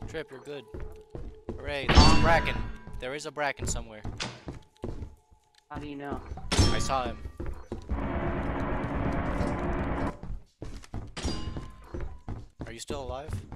Trip, you're good. Hooray, there's a Bracken. There is a Bracken somewhere. How do you know? I saw him. Are you still alive?